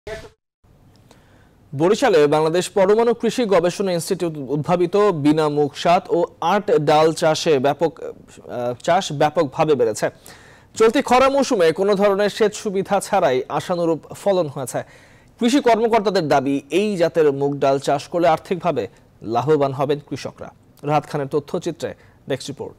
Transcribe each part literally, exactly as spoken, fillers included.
বরিশালে বাংলাদেশ পরমাণু কৃষি গবেষণা ইনস্টিটিউট উদ্ভাবিত বিনা মুখ সাত ও আট ডাল চাষে ব্যাপক চাষ ব্যাপকভাবে বেড়েছে। চলতি খরা মৌসুমে কোনো ধরনের সেচ সুবিধা ছাড়াই আশানুরূপ ফলন হয়েছে। কৃষি কর্মকর্তাদের দাবি, এই জাতের মুগ ডাল চাষ করলে আর্থিকভাবে লাভবান হবেন কৃষকরা। রাহাত খানের তথ্যচিত্রে ডেস্ক রিপোর্ট।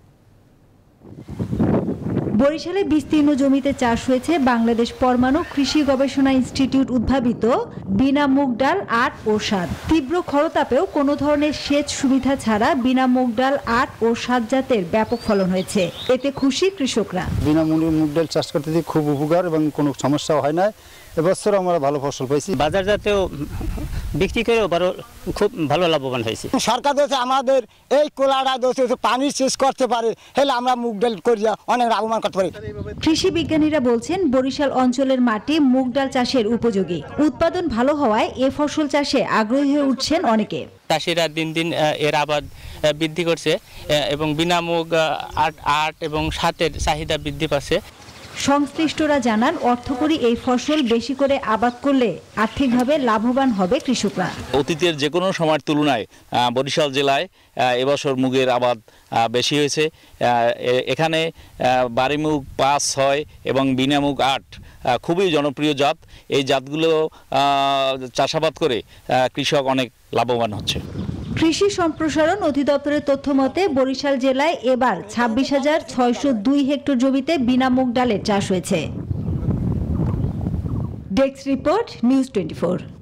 বরিশালে বিস্তীর্ণ জমিতে চাষ হয়েছে বাংলাদেশ পরমাণু কৃষি গবেষণা ইনস্টিটিউট উদ্ভাবিত বিনা মুগ ডাল আট ও সাত। তীব্র খরতাপেও কোনো ধরনের সেচ সুবিধা ছাড়া বিনা মুগ ডাল আট ও সাত জাতের ব্যাপক ফলন হয়েছে। এতে খুশি কৃষকরা। বিনা মুগ ডাল চাষ করতে খুব উপকার এবং কোনো সমস্যা হয় না। এবছর আমরা ভালো ফসল পাইছি। বাজারজাতেও বিক্রি করেও খুব ভালো লাভবান হয়েছে। সরকার দেশে আমাদের এই কোলাটা দেশে পানি শেষ করতে পারে, হলে আমরা মুগ ডাল করিয়া অনেক লাভবান করতে পারি। কৃষি বিজ্ঞানীরা বলছেন, বরিশাল অঞ্চলের মাটি মুগ ডাল চাষের উপযোগী। উৎপাদন ভালো হওয়ায় এ ফসল চাষে আগ্রহী হয়ে উঠছেন অনেকে। চাষিরা দিন দিন এর আবাদ বৃদ্ধি করছে এবং বিনা মুগ আট আট এবং সাতের চাহিদা বৃদ্ধি পাচ্ছে। সংশ্লিষ্টরা জানান, অর্থকরী এই ফসল বেশি করে আবাদ করলে আর্থিকভাবে লাভবান হবে কৃষকরা। অতীতের যে কোনো সময়ের তুলনায় বরিশাল জেলায় এবছর মুগের আবাদ বেশি হয়েছে। এখানে বাড়ি মুগ পাঁচ ছয় এবং বিনা মুগ আট খুবই জনপ্রিয় জাত। এই জাতগুলো চাষাবাদ করে কৃষক অনেক লাভবান হচ্ছে। কৃষি সম্প্রসারণ অধিদপ্তরের তথ্য মতে বরিশাল জেলায় এবার ছাব্বিশ হাজার ছয়শো দুই হেক্টর জমিতে বিনা মুগ ডালের চাষ হয়েছে। Desk report, news twenty four.